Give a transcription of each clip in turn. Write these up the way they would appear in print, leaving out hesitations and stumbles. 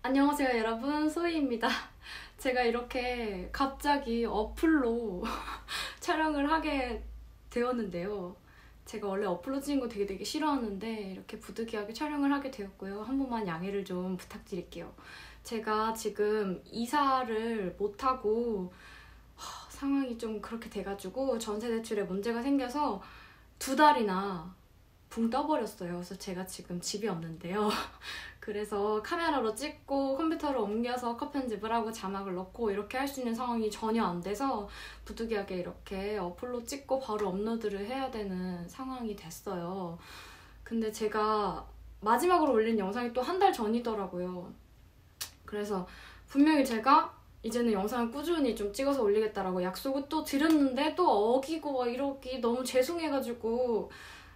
안녕하세요 여러분, 소희입니다. 제가 이렇게 갑자기 어플로 촬영을 하게 되었는데요. 제가 원래 어플로 찍는 거 되게 싫어하는데 이렇게 부득이하게 촬영을 하게 되었고요. 한 번만 양해를 좀 부탁드릴게요. 제가 지금 이사를 못하고 상황이 좀 그렇게 돼가지고 전세 대출에 문제가 생겨서 2달이나 붕 떠버렸어요. 그래서 제가 지금 집이 없는데요. 그래서 카메라로 찍고 컴퓨터로 옮겨서 컷 편집을 하고 자막을 넣고 이렇게 할 수 있는 상황이 전혀 안 돼서 부득이하게 이렇게 어플로 찍고 바로 업로드를 해야 되는 상황이 됐어요. 근데 제가 마지막으로 올린 영상이 또 1달 전이더라고요. 그래서 분명히 제가 이제는 영상을 꾸준히 좀 찍어서 올리겠다라고 약속을 또 드렸는데 또 어기고 이러기 너무 죄송해가지고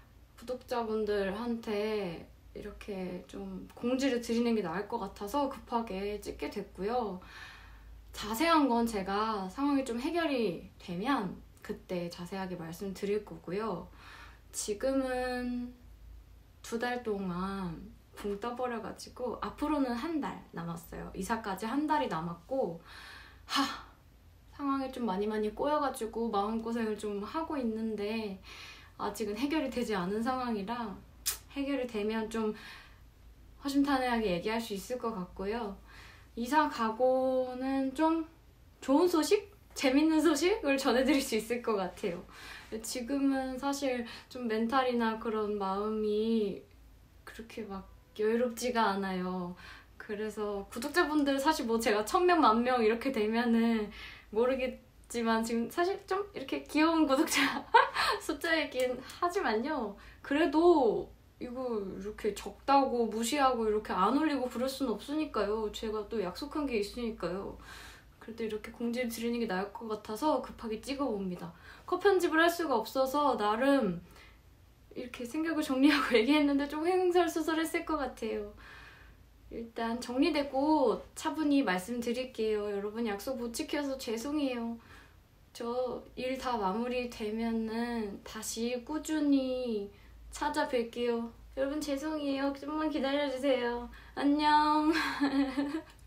구독자분들한테 이렇게 좀 공지를 드리는 게 나을 것 같아서 급하게 찍게 됐고요. 자세한 건 제가 상황이 좀 해결이 되면 그때 자세하게 말씀드릴 거고요. 지금은 2달 동안 붕 떠버려가지고 앞으로는 1달 남았어요. 이사까지 1달이 남았고 상황이 좀 많이 꼬여가지고 마음고생을 좀 하고 있는데 아직은 해결이 되지 않은 상황이라 해결이 되면 좀 허심탄회하게 얘기할 수 있을 것 같고요. 이사 가고는 좀 좋은 소식? 재밌는 소식을 전해드릴 수 있을 것 같아요. 지금은 사실 좀 멘탈이나 그런 마음이 그렇게 막 여유롭지가 않아요. 그래서 구독자분들 사실 뭐 제가 1000명, 10,000명 이렇게 되면은 모르겠지만 지금 사실 좀 이렇게 귀여운 구독자 숫자이긴 하지만요. 그래도 이거 이렇게 적다고 무시하고 이렇게 안 올리고 그럴 수는 없으니까요. 제가 또 약속한 게 있으니까요. 그래도 이렇게 공지를 드리는 게 나을 것 같아서 급하게 찍어봅니다. 컷 편집을 할 수가 없어서 나름 이렇게 생각을 정리하고 얘기했는데 좀 횡설수설했을 것 같아요. 일단 정리되고 차분히 말씀드릴게요. 여러분 약속 못 지켜서 죄송해요. 저 일 다 마무리되면은 다시 꾸준히 찾아뵐게요. 여러분 죄송해요. 좀만 기다려주세요. 안녕.